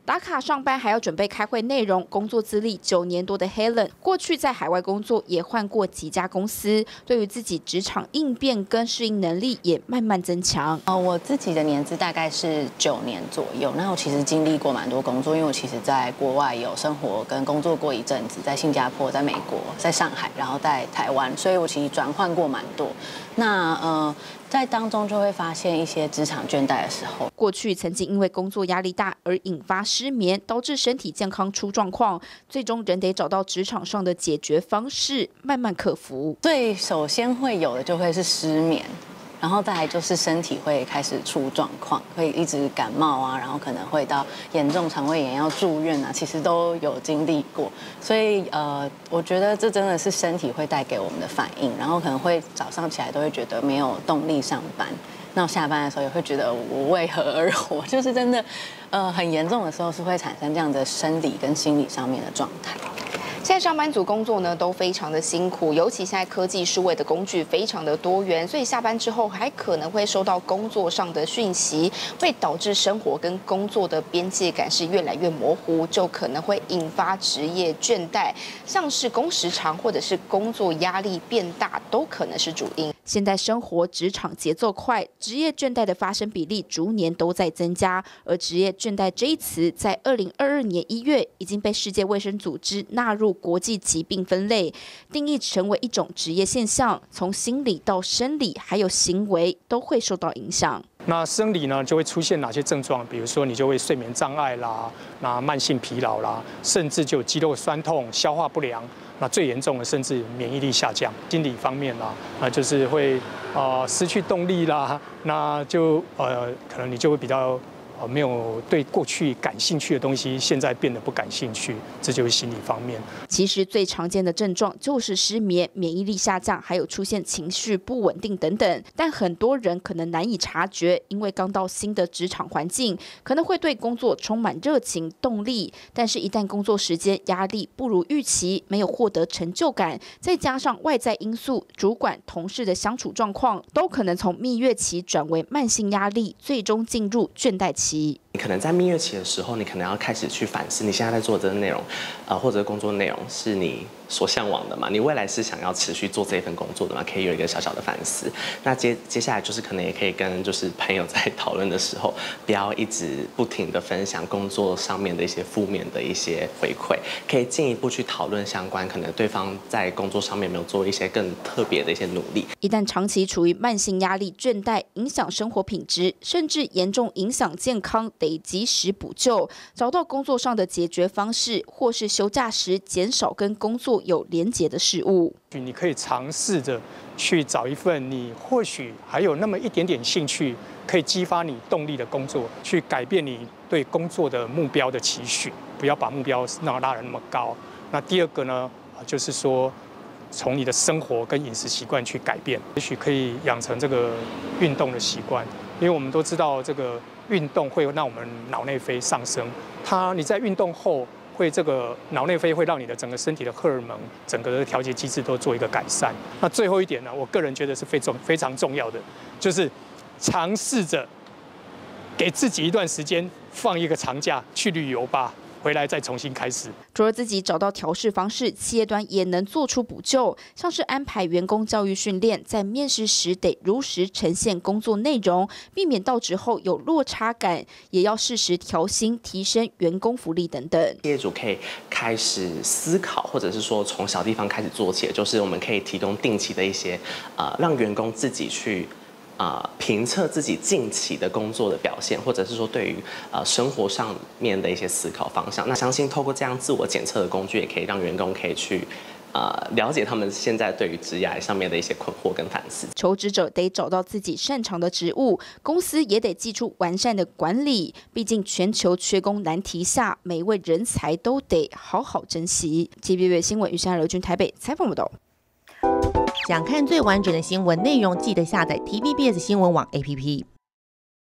打卡上班还要准备开会内容，工作资历9年多的 Helen， 过去在海外工作也换过几家公司，对于自己职场应变跟适应能力也慢慢增强。 我自己的年资大概是9年左右，那我其实经历过蛮多工作，因为我其实在国外有生活跟工作过一阵子，在新加坡、在美国、在上海，然后在台湾，所以我其实转换过蛮多。那在当中就会发现一些职场倦怠的时候。 过去曾经因为工作压力大而引发失眠，导致身体健康出状况，最终人得找到职场上的解决方式，慢慢克服。 最首先会有的就会是失眠。然后再来就是身体会开始出状况，会一直感冒啊，然后可能会到严重肠胃炎要住院啊，其实都有经历过。所以我觉得这真的是身体会带给我们的反应，然后可能会早上起来都会觉得没有动力上班，那下班的时候也会觉得我为何而活，就是真的很严重的时候是会产生这样的生理跟心理上面的状态。 现在上班族工作呢都非常的辛苦，尤其现在科技数位的工具非常的多元，所以下班之后还可能会收到工作上的讯息，会导致生活跟工作的边界感是越来越模糊，就可能会引发职业倦怠，像是工时长或者是工作压力变大，都可能是主因。现在生活职场节奏快，职业倦怠的发生比例逐年都在增加，而职业倦怠这一词在2022年1月已经被世界卫生组织纳入国际疾病分类，定义成为一种职业现象，从心理到生理还有行为都会受到影响。 那生理呢就会出现哪些症状？比如说你就会睡眠障碍啦，那慢性疲劳啦，甚至就肌肉酸痛、消化不良。那最严重的甚至免疫力下降。心理方面啦，就是会失去动力啦，那就可能你就会比较没有对过去感兴趣的东西，现在变得不感兴趣，这就是心理方面。 其实最常见的症状就是失眠、免疫力下降，还有出现情绪不稳定等等。但很多人可能难以察觉，因为刚到新的职场环境，可能会对工作充满热情、动力，但是一旦工作时间压力不如预期，没有获得成就感，再加上外在因素，主管、同事的相处状况，都可能从蜜月期转为慢性压力，最终进入倦怠期。 你可能在蜜月期的时候，你可能要开始去反思你现在在做的内容，或者工作内容是你所向往的嘛？你未来是想要持续做这份工作的嘛？可以有一个小小的反思。那接下来就是可能也可以跟就是朋友在讨论的时候，不要一直不停的分享工作上面的一些负面的一些回馈，可以进一步去讨论相关可能对方在工作上面有没有做一些更特别的一些努力。 一旦长期处于慢性压力、倦怠，影响生活品质，甚至严重影响健康，得及时补救，找到工作上的解决方式，或是休假时减少跟工作有连结的事物。 你可以尝试着去找一份你或许还有那么一点点兴趣，可以激发你动力的工作，去改变你对工作的目标的期许，不要把目标拉得那么高。那第二个呢，就是说从你的生活跟饮食习惯去改变，也许可以养成这个运动的习惯，因为我们都知道这个运动会让我们脑内啡上升，你在运动后会这个脑内啡会让你的整个身体的荷尔蒙、整个的调节机制都做一个改善。那最后一点呢，我个人觉得是非常重要的，就是尝试着给自己一段时间放一个长假去旅游吧。回来再重新开始。 除了自己找到调试方式，企业端也能做出补救，像是安排员工教育训练，在面试时得如实呈现工作内容，避免到职后有落差感，也要适时调薪，提升员工福利等等。 业主可以开始思考，或者是说从小地方开始做起，就是我们可以提供定期的一些让员工自己去。评测自己近期的工作的表现，或者是说对于生活上面的一些思考方向。那相信透过这样自我检测的工具，也可以让员工可以去了解他们现在对于职涯上面的一些困惑跟反思。 求职者得找到自己擅长的职务，公司也得祭出完善的管理。毕竟全球缺工难题下，每一位人才都得好好珍惜。TVB 新闻于刘军台北采访报道。 想看最完整的新闻内容，记得下载 TVBS 新闻网 APP。